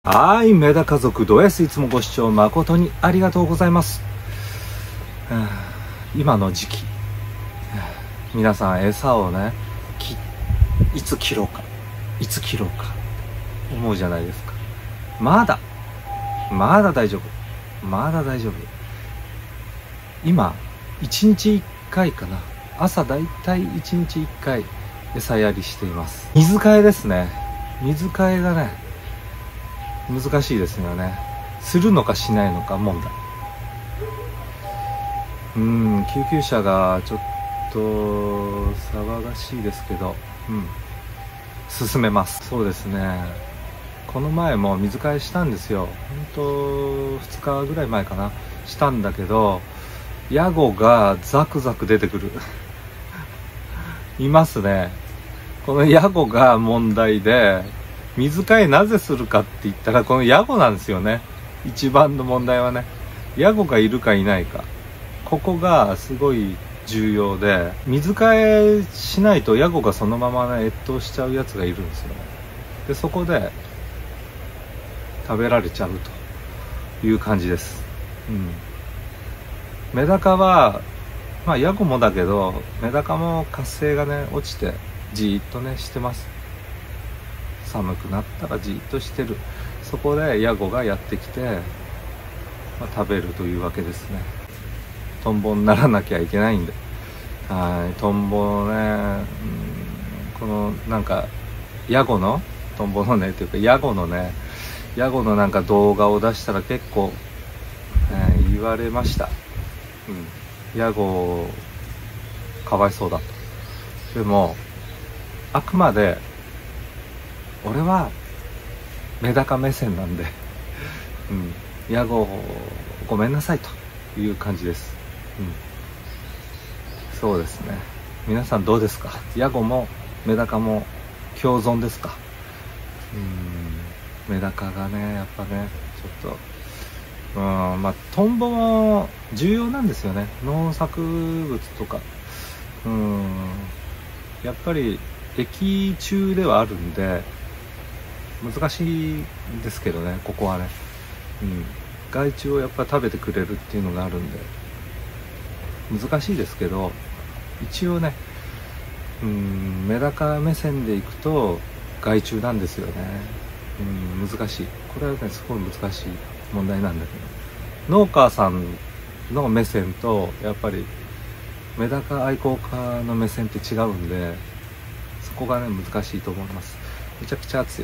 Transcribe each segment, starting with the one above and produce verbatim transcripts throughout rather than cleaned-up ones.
はい、メダ家族ド S いつもご視聴誠にありがとうございます。今の時期、皆さん餌をね、きいつ切ろうかいつ切ろうか思うじゃないですか。まだまだ大丈夫まだ大丈夫。今いちにちいっかいかな、朝だいたいいちにちいっかい餌やりしています。水替えですね。水替えがね難しいですよね。するのかしないのか問題。うーん救急車がちょっと騒がしいですけど、うん進めます。そうですね、この前も水替えしたんですよ。ほんとふつかぐらい前かな、したんだけどヤゴがザクザク出てくるいますね。このヤゴが問題で、水替えなぜするかって言ったらこのヤゴなんですよね。一番の問題はね、ヤゴがいるかいないか、ここがすごい重要で、水替えしないとヤゴがそのままね越冬しちゃうやつがいるんですよね。でそこで食べられちゃうという感じです。うんメダカはまあヤゴもだけど、メダカも活性がね落ちてじーっとねしてます。寒くなったらじーっとしてる。そこでヤゴがやってきて、まあ、食べるというわけですね。トンボにならなきゃいけないんで、はいトンボね、うん、このなんかヤゴのトンボのねというかヤゴのねヤゴのなんか動画を出したら結構、えー、言われました。うん、ヤゴかわいそうだと。でもあくまで俺はメダカ目線なんで、うん、ヤゴごめんなさいという感じです。うん、そうですね。皆さんどうですか？ヤゴもメダカも共存ですか？うんメダカがねやっぱねちょっとうんまあトンボも重要なんですよね。農作物とかうんやっぱり益虫ではあるんで難しいんですけどね、ここはね、うん、害虫をやっぱ食べてくれるっていうのがあるんで難しいですけど、一応ねうんメダカ目線でいくと害虫なんですよね。うん難しい、これはねすごい難しい問題なんだけど、農家さんの目線とやっぱりメダカ愛好家の目線って違うんで、そこがね難しいと思います。めちゃくちゃ暑い、はい、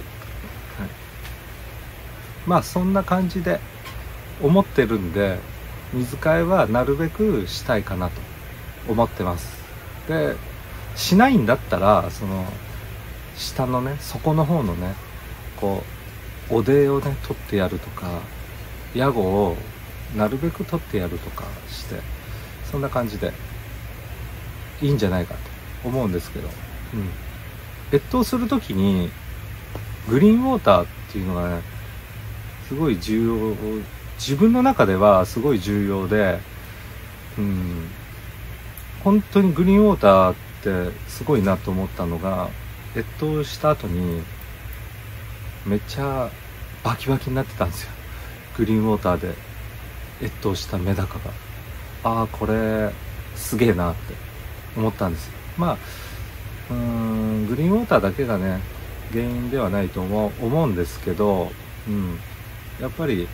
まあそんな感じで思ってるんで、水替えはなるべくしたいかなと思ってます。でしないんだったらその下のね底の方のねこうおでをね取ってやるとか、ヤゴをなるべく取ってやるとかして、そんな感じでいいんじゃないかと思うんですけど、うん、越冬するときにグリーンウォーターっていうのがねすごい重要、自分の中ではすごい重要で、うん本当にグリーンウォーターってすごいなと思ったのが、越冬した後にめっちゃバキバキになってたんですよ。グリーンウォーターで越冬したメダカが、ああこれすげえなって思ったんですよ。まあうーんグリーンウォーターだけがね原因ではないと思う、思うんですけど、うん、やっぱり、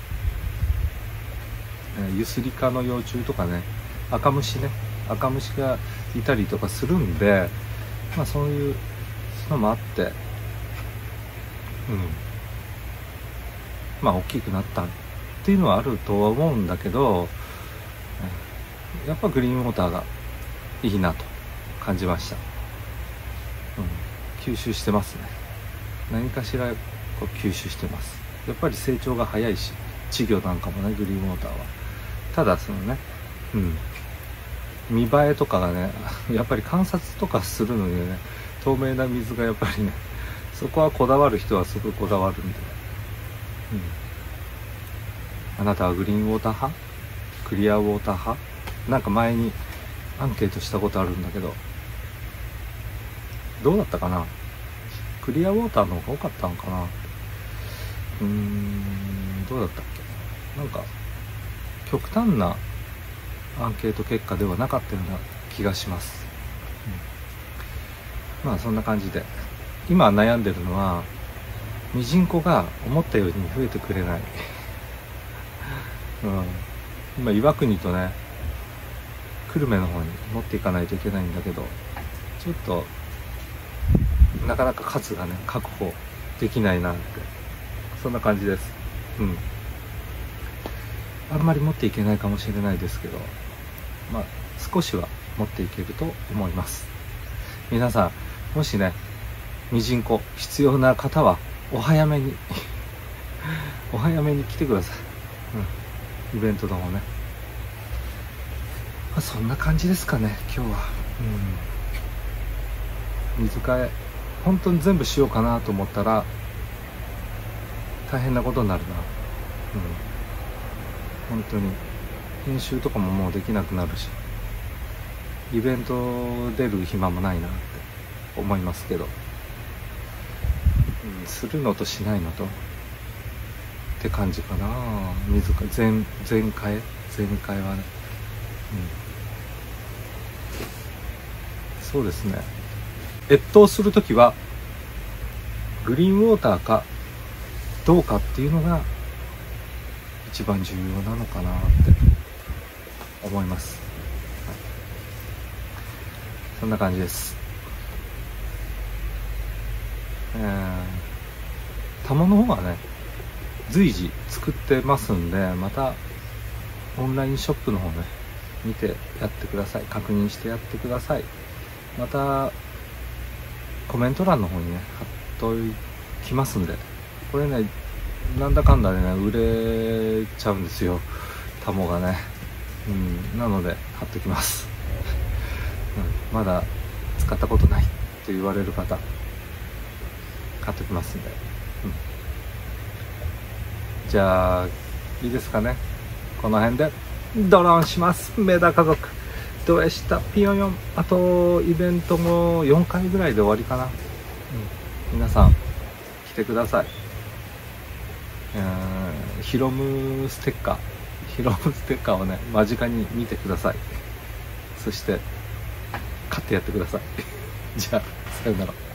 えー、ユスリカの幼虫とかね、赤虫ね赤虫がいたりとかするんで、まあそういうのもあって、うんまあ大きくなったっていうのはあるとは思うんだけど、やっぱグリーンウォーターがいいなと感じました。うん、吸収してますね。何かしらこう吸収してます。やっぱり成長が早いし、稚魚なんかもねグリーンウォーターは。ただそのね、うん、見栄えとかがねやっぱり観察とかするのにね、透明な水がやっぱりね、そこはこだわる人はすごいこだわるんで、うん、あなたはグリーンウォーター派？クリアウォーター派？なんか前にアンケートしたことあるんだけど、どうだったかな。クリアウォーターの方が多かったのかな。 うーんどうだったっけ、なんか極端なアンケート結果ではなかったような気がします、うん、まあそんな感じで今悩んでるのはミジンコが思ったように増えてくれない、うん、今岩国とね久留米の方に持っていかないといけないんだけど、ちょっとなかなか数がね確保できないなって、そんな感じです。うんあんまり持っていけないかもしれないですけど、まあ少しは持っていけると思います。皆さんもしねミジンコ必要な方はお早めにお早めに来てください、うん、イベントの方ね、まあ、そんな感じですかね今日は。うん水替え本当に全部しようかなと思ったら大変なことになるな、うん、本当に編集とかももうできなくなるし、イベント出る暇もないなって思いますけど、うん、するのとしないのとって感じかな。水か全全替え全替えはね、うん、そうですね。越冬するときはグリーンウォーターかどうかっていうのが一番重要なのかなって思います、はい、そんな感じです。えー、タモの方はね随時作ってますんで、またオンラインショップの方ね見てやってください。確認してやってください。またコメント欄の方にね貼っときますんで、これねなんだかんだでね売れちゃうんですよタモがね、うん、なので貼っときます、うん、まだ使ったことないと言われる方貼っときますんで、うん、じゃあいいですかね。この辺でドローンします。メダ家族どうでしたピヨヨン。あとイベントもよんかいぐらいで終わりかな、うん、皆さん来てください。ヒロムステッカーヒロムステッカーをね間近に見てください。そして買ってやってくださいじゃあさよなら。